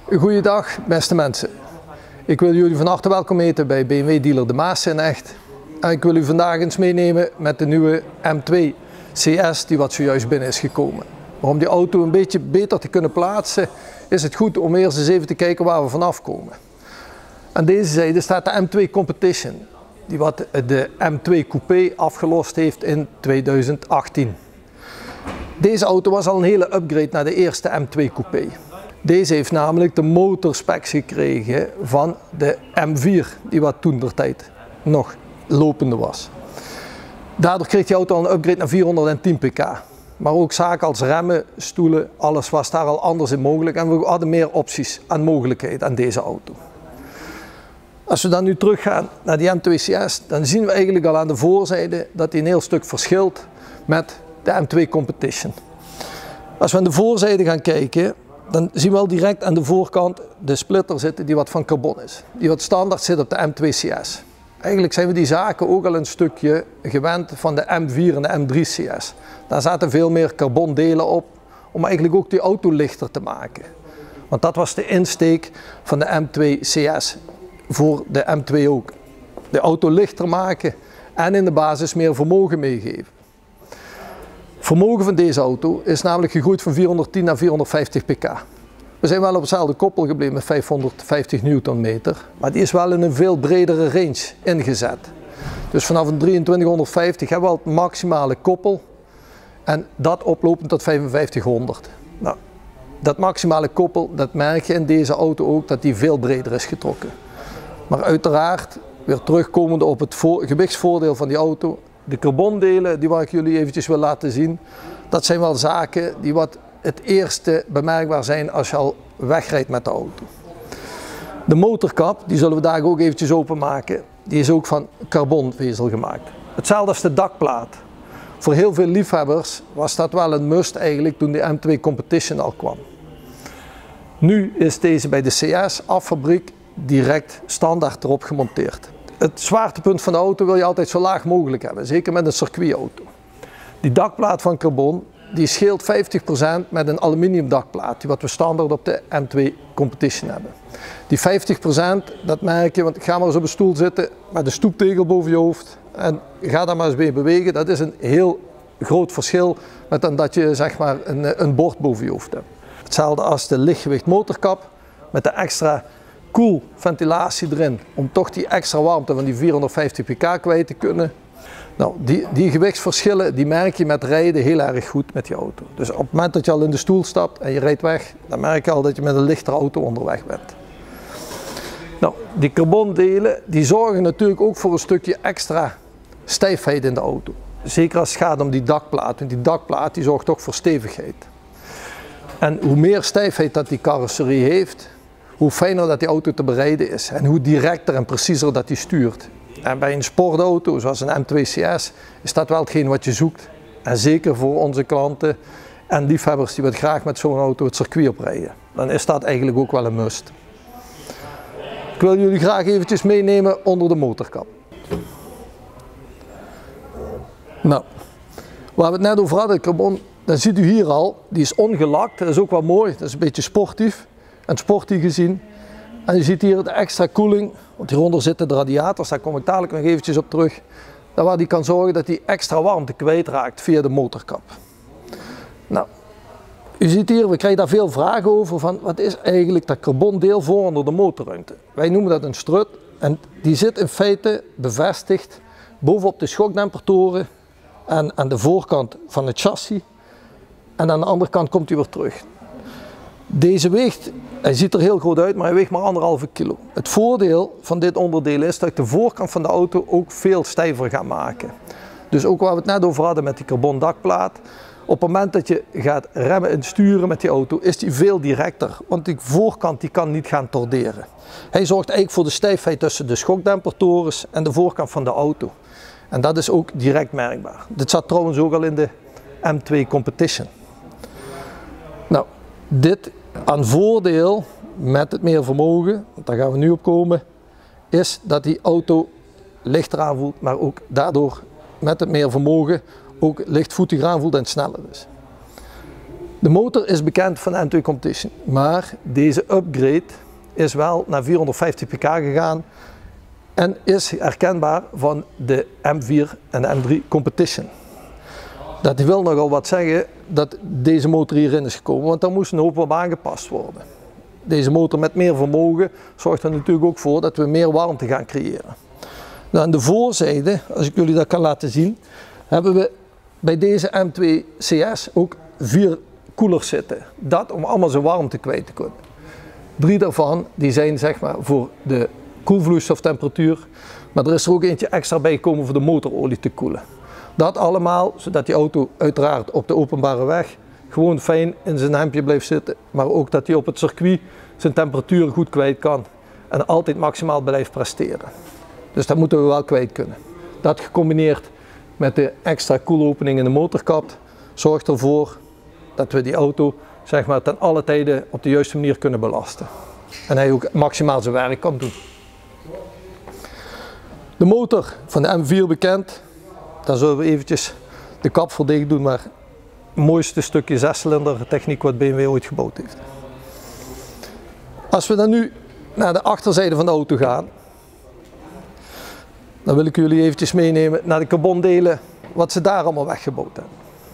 Goeiedag beste mensen. Ik wil jullie van harte welkom heten bij BMW dealer De Maas in Echt. En ik wil u vandaag eens meenemen met de nieuwe M2 CS die wat zojuist binnen is gekomen. Maar om die auto een beetje beter te kunnen plaatsen is het goed om eerst eens even te kijken waar we vanaf komen. Aan deze zijde staat de M2 Competition, die wat de M2 Coupé afgelost heeft in 2018. Deze auto was al een hele upgrade naar de eerste M2 Coupé. Deze heeft namelijk de motorspecs gekregen van de M4, die wat toentertijd nog lopende was. Daardoor kreeg die auto al een upgrade naar 410 pk. Maar ook zaken als remmen, stoelen, alles was daar al anders in mogelijk en we hadden meer opties en mogelijkheden aan deze auto. Als we dan nu teruggaan naar die M2 CS, dan zien we eigenlijk al aan de voorzijde dat die een heel stuk verschilt met de M2 Competition. Als we aan de voorzijde gaan kijken, dan zien we al direct aan de voorkant de splitter zitten die wat van carbon is. Die wat standaard zit op de M2 CS. Eigenlijk zijn we die zaken ook al een stukje gewend van de M4 en de M3 CS. Daar zaten veel meer carbondelen op om eigenlijk ook die auto lichter te maken. Want dat was de insteek van de M2 CS voor de M2 ook. De auto lichter maken en in de basis meer vermogen meegeven. Vermogen van deze auto is namelijk gegroeid van 410 naar 450 pk. We zijn wel op hetzelfde koppel gebleven met 550 Nm, maar die is wel in een veel bredere range ingezet. Dus vanaf een 2350 hebben we al het maximale koppel en dat oplopend tot 5500. Nou, dat maximale koppel, dat merk je in deze auto ook dat die veel breder is getrokken. Maar uiteraard, weer terugkomende op het gewichtsvoordeel van die auto, de carbondelen die waar ik jullie eventjes wil laten zien, dat zijn wel zaken die wat het eerste bemerkbaar zijn als je al wegrijdt met de auto. De motorkap, die zullen we daar ook eventjes openmaken, die is ook van carbonvezel gemaakt. Hetzelfde als de dakplaat. Voor heel veel liefhebbers was dat wel een must eigenlijk toen de M2 Competition al kwam. Nu is deze bij de CS af fabriek direct standaard erop gemonteerd. Het zwaartepunt van de auto wil je altijd zo laag mogelijk hebben, zeker met een circuitauto. Die dakplaat van carbon die scheelt 50% met een aluminium dakplaat, die wat we standaard op de M2 Competition hebben. Die 50%, dat merk je, want ga maar eens op een stoel zitten met een stoeptegel boven je hoofd en ga daar maar eens mee bewegen. Dat is een heel groot verschil met dan dat je zeg maar een bord boven je hoofd hebt. Hetzelfde als de lichtgewicht motorkap met de extra koelventilatie erin om toch die extra warmte van die 450 pk kwijt te kunnen. Nou, die gewichtsverschillen die merk je met rijden heel erg goed met die auto. Dus op het moment dat je al in de stoel stapt en je rijdt weg, dan merk je al dat je met een lichtere auto onderweg bent. Nou, die carbondelen die zorgen natuurlijk ook voor een stukje extra stijfheid in de auto. Zeker als het gaat om die dakplaat, want die dakplaat die zorgt toch voor stevigheid. En hoe meer stijfheid dat die carrosserie heeft, hoe fijner dat die auto te berijden is en hoe directer en preciezer dat die stuurt. En bij een sportauto zoals een M2 CS is dat wel hetgeen wat je zoekt. En zeker voor onze klanten en liefhebbers die wat graag met zo'n auto het circuit oprijden. Dan is dat eigenlijk ook wel een must. Ik wil jullie graag eventjes meenemen onder de motorkap. Nou, waar we het net over hadden, carbon, dan ziet u hier al, die is ongelakt. Dat is ook wel mooi, dat is een beetje sportief en sporty gezien. En je ziet hier de extra koeling, want hieronder zitten de radiators, daar kom ik dadelijk nog eventjes op terug. Waar die kan zorgen dat die extra warmte kwijtraakt via de motorkap. Nou, u ziet hier, we krijgen daar veel vragen over van wat is eigenlijk dat carbondeel voor onder de motorruimte. Wij noemen dat een strut en die zit in feite bevestigd bovenop de schokdempertoren en aan de voorkant van het chassis. En aan de andere kant komt hij weer terug. Deze weegt, hij ziet er heel groot uit, maar hij weegt maar 1,5 kilo. Het voordeel van dit onderdeel is dat ik de voorkant van de auto ook veel stijver ga maken. Dus ook waar we het net over hadden met die carbon dakplaat. Op het moment dat je gaat remmen en sturen met die auto is die veel directer. Want die voorkant die kan niet gaan torderen. Hij zorgt eigenlijk voor de stijfheid tussen de schokdempertorens en de voorkant van de auto. En dat is ook direct merkbaar. Dit zat trouwens ook al in de M2 Competition. Nou, dit aan voordeel met het meer vermogen, want daar gaan we nu op komen, is dat die auto lichter aanvoelt, maar ook daardoor met het meer vermogen ook lichtvoetiger aanvoelt en sneller is. De motor is bekend van de M2 Competition, maar deze upgrade is wel naar 450 pk gegaan en is herkenbaar van de M4 en de M3 Competition. Dat wil nogal wat zeggen dat deze motor hierin is gekomen, want daar moest een hoop op aangepast worden. Deze motor met meer vermogen zorgt er natuurlijk ook voor dat we meer warmte gaan creëren. Nou, aan de voorzijde, als ik jullie dat kan laten zien, hebben we bij deze M2 CS ook 4 koelers zitten. Dat om allemaal zijn warmte kwijt te kunnen. 3 daarvan die zijn zeg maar voor de koelvloeistoftemperatuur, maar er is er ook eentje extra bij gekomen voor de motorolie te koelen. Dat allemaal zodat die auto uiteraard op de openbare weg gewoon fijn in zijn hemdje blijft zitten, maar ook dat hij op het circuit zijn temperatuur goed kwijt kan en altijd maximaal blijft presteren. Dus dat moeten we wel kwijt kunnen. Dat gecombineerd met de extra koelopening in de motorkap zorgt ervoor dat we die auto zeg maar ten alle tijde op de juiste manier kunnen belasten. En hij ook maximaal zijn werk kan doen. De motor van de M4 bekend. Daar zullen we eventjes de kap voor dicht doen, maar het mooiste stukje 6-cilinder techniek wat BMW ooit gebouwd heeft. Als we dan nu naar de achterzijde van de auto gaan, dan wil ik jullie eventjes meenemen naar de carbondelen, wat ze daar allemaal weggebouwd hebben.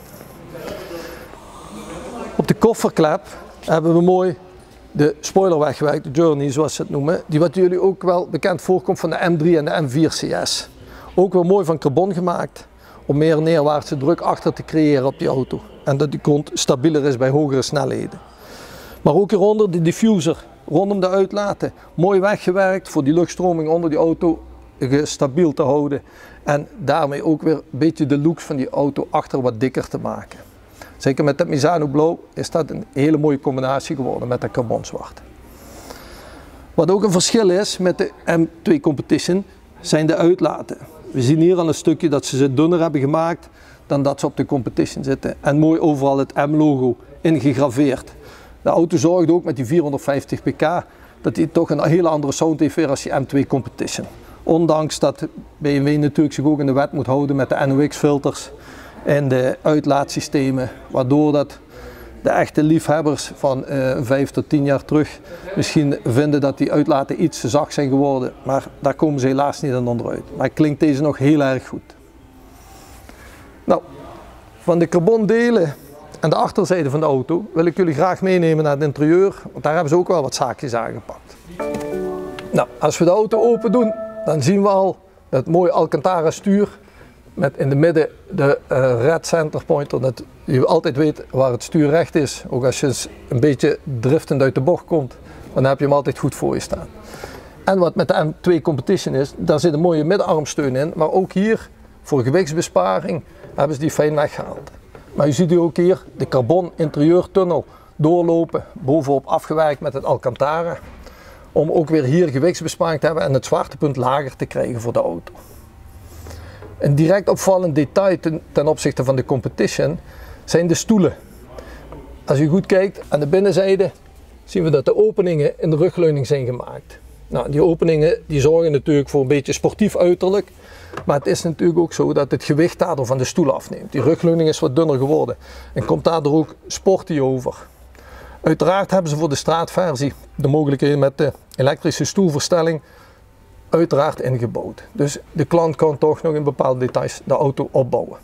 Op de kofferklep hebben we mooi de spoiler weggewerkt, de Journey zoals ze het noemen, die wat jullie ook wel bekend voorkomt van de M3 en de M4 CS. Ook wel mooi van carbon gemaakt om meer neerwaartse druk achter te creëren op die auto en dat die kont stabieler is bij hogere snelheden. Maar ook hieronder de diffuser rondom de uitlaten, mooi weggewerkt voor die luchtstroming onder die auto stabiel te houden en daarmee ook weer een beetje de look van die auto achter wat dikker te maken. Zeker met dat Misano blauw is dat een hele mooie combinatie geworden met dat carbon zwart. Wat ook een verschil is met de M2 Competition zijn de uitlaten. We zien hier al een stukje dat ze dunner hebben gemaakt dan dat ze op de Competition zitten en mooi overal het M-logo ingegraveerd. De auto zorgt ook met die 450 pk dat hij toch een hele andere sound heeft weer als die M2 Competition. Ondanks dat BMW natuurlijk zich ook in de wet moet houden met de NOx filters en de uitlaatsystemen, waardoor dat de echte liefhebbers van 5 tot 10 jaar terug misschien vinden dat die uitlaten iets te zacht zijn geworden, maar daar komen ze helaas niet aan onderuit. Maar klinkt deze nog heel erg goed. Nou, van de carbondelen en de achterzijde van de auto wil ik jullie graag meenemen naar het interieur, want daar hebben ze ook wel wat zaakjes aangepakt. Nou, als we de auto open doen, dan zien we al het mooie Alcantara stuur met in de midden de red center pointer, dat je altijd weet waar het stuur recht is. Ook als je een beetje driftend uit de bocht komt, dan heb je hem altijd goed voor je staan. En wat met de M2 Competition is, daar zit een mooie middenarmsteun in, maar ook hier voor gewichtsbesparing hebben ze die fijn weggehaald. Maar je ziet hier ook hier de carbon interieurtunnel doorlopen, bovenop afgewerkt met het Alcantara, om ook weer hier gewichtsbesparing te hebben en het zwaartepunt lager te krijgen voor de auto. Een direct opvallend detail ten opzichte van de Competition zijn de stoelen. Als je goed kijkt aan de binnenzijde zien we dat de openingen in de rugleuning zijn gemaakt. Nou, die openingen die zorgen natuurlijk voor een beetje sportief uiterlijk, maar het is natuurlijk ook zo dat het gewicht daardoor van de stoel afneemt. Die rugleuning is wat dunner geworden en komt daardoor ook sporty over. Uiteraard hebben ze voor de straatversie de mogelijkheden met de elektrische stoelverstelling uiteraard ingebouwd. Dus de klant kan toch nog in bepaalde details de auto opbouwen.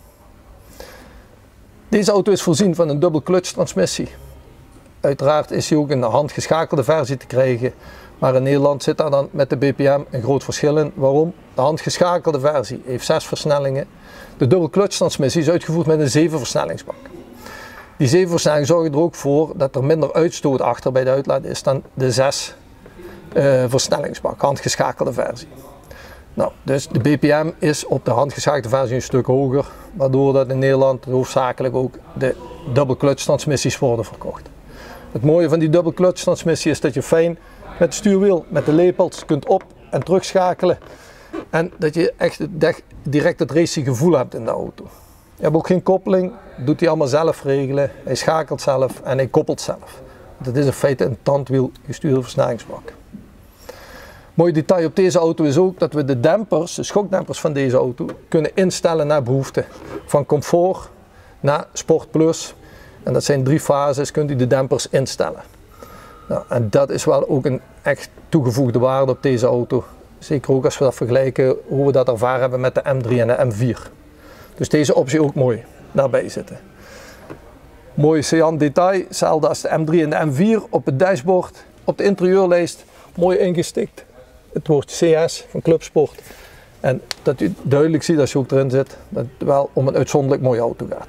Deze auto is voorzien van een dubbel clutch transmissie. Uiteraard is hij ook in de handgeschakelde versie te krijgen, maar in Nederland zit daar dan met de BPM een groot verschil in. Waarom? De handgeschakelde versie heeft 6 versnellingen. De dubbel clutch transmissie is uitgevoerd met een 7 versnellingsbak. Die 7 versnellingen zorgen er ook voor dat er minder uitstoot achter bij de uitlaat is dan de 6 versnellingsbak, handgeschakelde versie. Nou, dus de BPM is op de handgeschakelde versie een stuk hoger, waardoor dat in Nederland hoofdzakelijk ook de dubbel clutch transmissies worden verkocht. Het mooie van die dubbel clutch transmissie is dat je fijn met het stuurwiel, met de lepels kunt op- en terugschakelen en dat je echt direct het racing gevoel hebt in de auto. Je hebt ook geen koppeling, doet hij allemaal zelf regelen, hij schakelt zelf en hij koppelt zelf. Dat is in feite een tandwiel gestuurde versnellingsbak. Mooi detail op deze auto is ook dat we de dempers, de schokdempers van deze auto, kunnen instellen naar behoefte. Van comfort naar Sport Plus. En dat zijn 3 fases, kunt u de dempers instellen. Nou, en dat is wel ook een echt toegevoegde waarde op deze auto. Zeker ook als we dat vergelijken hoe we dat ervaren hebben met de M3 en de M4. Dus deze optie ook mooi daarbij zitten. Mooi Cyan detail, hetzelfde als de M3 en de M4 op het dashboard, op de interieurlijst, mooi ingestikt. Het woordje CS van Clubsport. En dat u duidelijk ziet als je ook erin zit, dat het wel om een uitzonderlijk mooie auto gaat.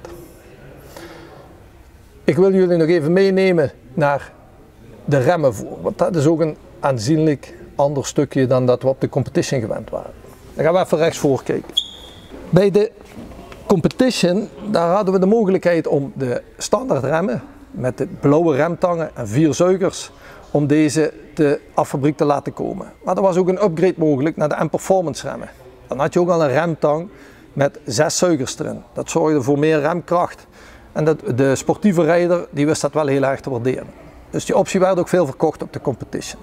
Ik wil jullie nog even meenemen naar de remmen voor, want dat is ook een aanzienlijk ander stukje dan dat we op de Competition gewend waren. Dan gaan we even rechtsvoor kijken. Bij de Competition, daar hadden we de mogelijkheid om de standaard remmen met de blauwe remtangen en 4 zuigers, om deze af fabriek te laten komen. Maar er was ook een upgrade mogelijk naar de M-Performance remmen. Dan had je ook al een remtang met 6 zuigers erin. Dat zorgde voor meer remkracht. En de sportieve rijder die wist dat wel heel erg te waarderen. Dus die optie werd ook veel verkocht op de Competition.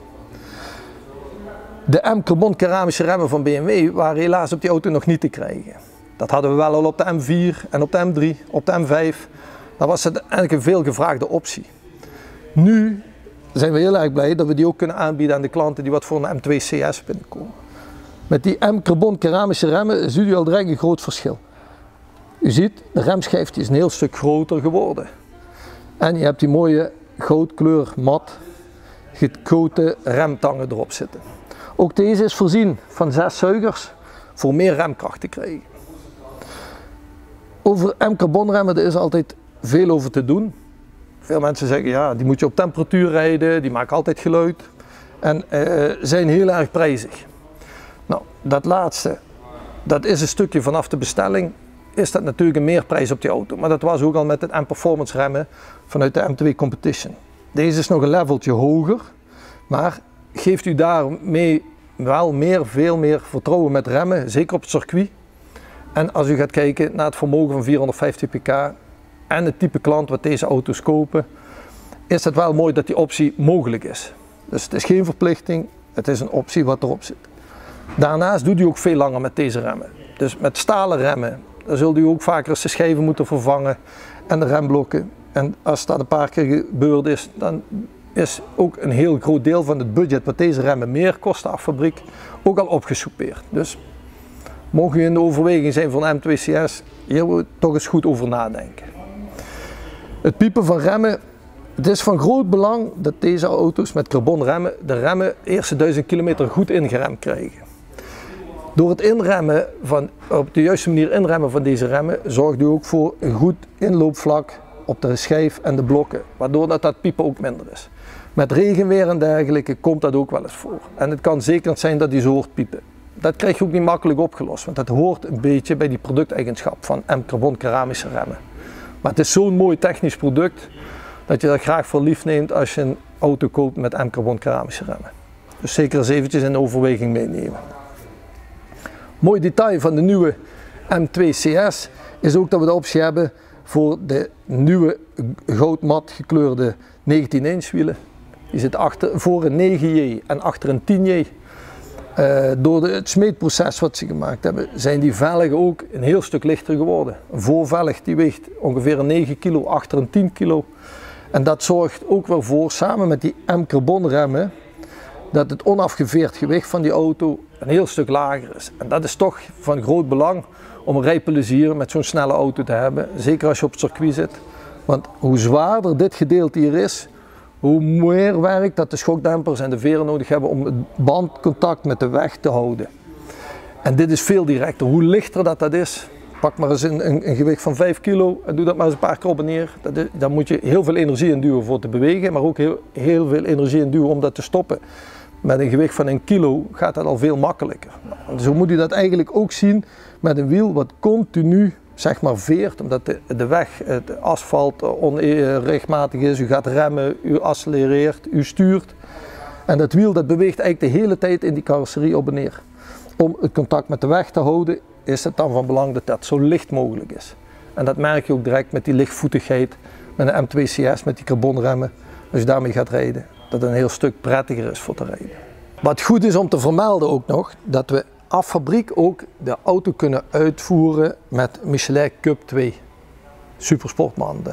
De M-carbon keramische remmen van BMW waren helaas op die auto nog niet te krijgen. Dat hadden we wel al op de M4 en op de M3, op de M5. Dat was het eigenlijk een veel gevraagde optie. Nu zijn we heel erg blij dat we die ook kunnen aanbieden aan de klanten die wat voor een M2 CS binnenkomen. Met die M-carbon keramische remmen ziet u al direct een groot verschil. U ziet, de remschijf is een heel stuk groter geworden. En je hebt die mooie goudkleur mat gecoatte remtangen erop zitten. Ook deze is voorzien van 6 zuigers voor meer remkracht te krijgen. Over M-carbon remmen is altijd veel over te doen. Veel mensen zeggen ja, die moet je op temperatuur rijden, die maken altijd geluid en zijn heel erg prijzig. Nou, dat laatste, dat is een stukje vanaf de bestelling, is dat natuurlijk een meerprijs op die auto. Maar dat was ook al met het M-Performance remmen vanuit de M2 Competition. Deze is nog een leveltje hoger, maar geeft u daarmee wel veel meer vertrouwen met remmen, zeker op het circuit. En als u gaat kijken naar het vermogen van 450 pk en het type klant wat deze auto's kopen, is het wel mooi dat die optie mogelijk is. Dus het is geen verplichting, het is een optie wat erop zit. Daarnaast doet u ook veel langer met deze remmen. Dus met stalen remmen, dan zult u ook vaker eens de schijven moeten vervangen en de remblokken. En als dat een paar keer gebeurd is, dan is ook een heel groot deel van het budget wat deze remmen meer kosten af fabriek ook al opgesoupeerd. Dus mocht u in de overweging zijn van M2 CS, hier moet je toch eens goed over nadenken. Het piepen van remmen, het is van groot belang dat deze auto's met carbon remmen de remmen de eerste 1000 kilometer goed ingeremd krijgen. Door het inremmen op de juiste manier inremmen van deze remmen zorgt u ook voor een goed inloopvlak op de schijf en de blokken, waardoor dat piepen ook minder is. Met regenweer en dergelijke komt dat ook wel eens voor. En het kan zeker zijn dat die zo hoort piepen. Dat krijg je ook niet makkelijk opgelost, want dat hoort een beetje bij die producteigenschap van M-carbon keramische remmen. Maar het is zo'n mooi technisch product dat je dat graag voor lief neemt als je een auto koopt met M-carbon keramische remmen. Dus zeker eens eventjes in overweging meenemen. Mooi detail van de nieuwe M2 CS is ook dat we de optie hebben voor de nieuwe goudmat gekleurde 19-inch wielen. Die zit voor een 9J en achter een 10J. Door het smeedproces wat ze gemaakt hebben, zijn die velgen ook een heel stuk lichter geworden. Een voorvelg die weegt ongeveer een 9 kilo, achter een 10 kilo. En dat zorgt ook wel voor, samen met die M-carbon remmen, dat het onafgeveerd gewicht van die auto een heel stuk lager is. En dat is toch van groot belang om een rijplezier met zo'n snelle auto te hebben. Zeker als je op het circuit zit. Want hoe zwaarder dit gedeelte hier is, hoe meer werk dat de schokdempers en de veren nodig hebben om het bandcontact met de weg te houden. En dit is veel directer. Hoe lichter dat is, pak maar eens een gewicht van 5 kilo en doe dat maar eens een paar keer op en neer. Daar moet je heel veel energie in duwen voor te bewegen, maar ook heel veel energie in duwen om dat te stoppen. Met een gewicht van 1 kilo gaat dat al veel makkelijker. Nou, zo moet u dat eigenlijk ook zien met een wiel wat continu zeg maar veert, omdat de weg, het asfalt onregelmatig is. U gaat remmen, u accelereert, u stuurt. En dat wiel dat beweegt eigenlijk de hele tijd in die carrosserie op en neer. Om het contact met de weg te houden is het dan van belang dat dat zo licht mogelijk is. En dat merk je ook direct met die lichtvoetigheid, met een M2 CS, met die carbonremmen. Als je daarmee gaat rijden, dat het een heel stuk prettiger is voor te rijden. Wat goed is om te vermelden ook nog, dat we af fabriek ook de auto kunnen uitvoeren met Michelin Cup 2 supersportbanden.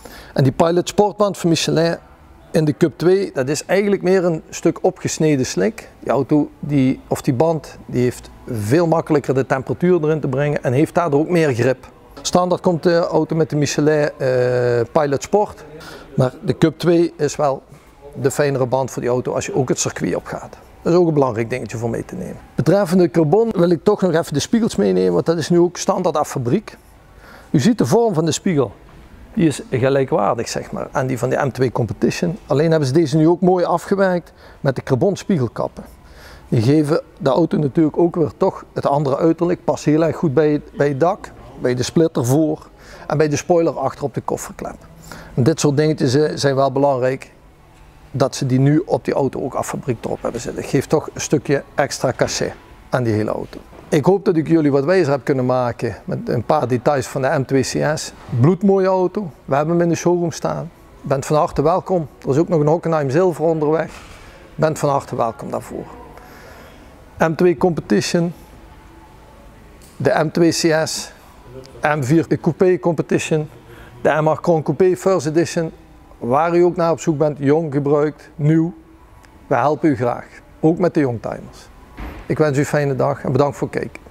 En die Pilot Sportband van Michelin in de Cup 2, dat is eigenlijk meer een stuk opgesneden slik. Die auto, die band, die heeft veel makkelijker de temperatuur erin te brengen en heeft daardoor ook meer grip. Standaard komt de auto met de Michelin Pilot Sport, maar de Cup 2 is wel de fijnere band voor die auto als je ook het circuit op gaat. Dat is ook een belangrijk dingetje voor mee te nemen. Betreffende carbon wil ik toch nog even de spiegels meenemen, want dat is nu ook standaard af fabriek. U ziet de vorm van de spiegel, die is gelijkwaardig zeg maar aan die van de M2 Competition. Alleen hebben ze deze nu ook mooi afgewerkt met de carbon spiegelkappen. Die geven de auto natuurlijk ook weer toch het andere uiterlijk, past heel erg goed bij het dak, bij de splitter voor en bij de spoiler achter op de kofferklep. En dit soort dingetjes zijn wel belangrijk dat ze die nu op die auto ook af fabriek erop hebben zitten. Dat geeft toch een stukje extra cachet aan die hele auto. Ik hoop dat ik jullie wat wijzer heb kunnen maken met een paar details van de M2 CS. Bloedmooie auto, we hebben hem in de showroom staan. Bent van harte welkom. Er is ook nog een Hockenheim Zilver onderweg. Bent van harte welkom daarvoor. M2 Competition, de M2 CS, M4 Coupé Competition, de MR Crown Coupé First Edition. Waar u ook naar op zoek bent, jong, gebruikt, nieuw, we helpen u graag. Ook met de youngtimers. Ik wens u een fijne dag en bedankt voor het kijken.